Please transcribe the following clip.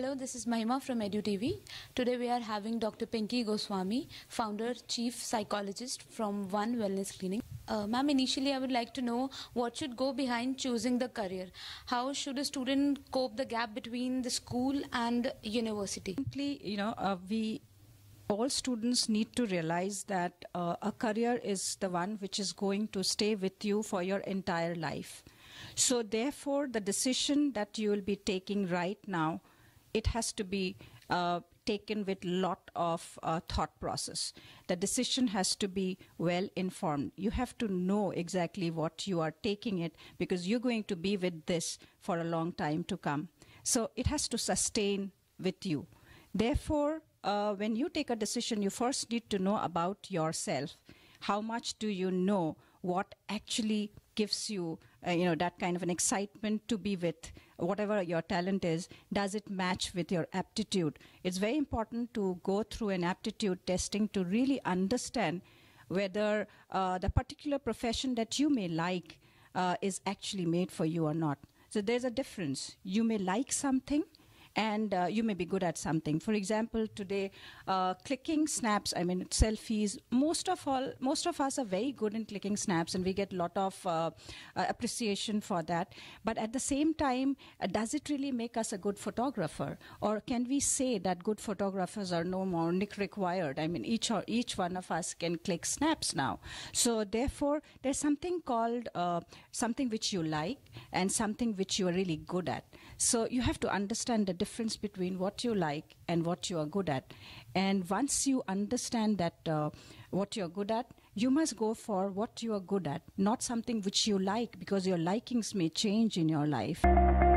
Hello, this is Mahima from EduTV. Today we are having Dr. Pinky Goswami, founder, chief psychologist from 1wellness clinic. Ma'am, initially I would like to know what should go behind choosing the career. How should a student cope the gap between the school and university? Simply, all students need to realize that a career is the one which is going to stay with you for your entire life. So therefore, the decision that you will be taking right now, it has to be taken with lot of thought process. The decision has to be well informed. You have to know exactly what you are taking it, because you're going to be with this for a long time to come. So it has to sustain with you. Therefore, when you take a decision, you first need to know about yourself. How much do you know what actually gives you, that kind of an excitement to be with whatever your talent is? Does it match with your aptitude? It's very important to go through an aptitude testing to really understand whether the particular profession that you may like is actually made for you or not. So there's a difference. You may like something, and you may be good at something. For example, today, clicking snaps, selfies, most of us are very good in clicking snaps, and we get a lot of appreciation for that. But at the same time, does it really make us a good photographer? Or can we say that good photographers are no more required? Each one of us can click snaps now. So therefore, there's something called something which you like and something which you are really good at. So you have to understand the difference between what you like and what you are good at. And once you understand that what you're good at, you must go for what you are good at, not something which you like, because your likings may change in your life.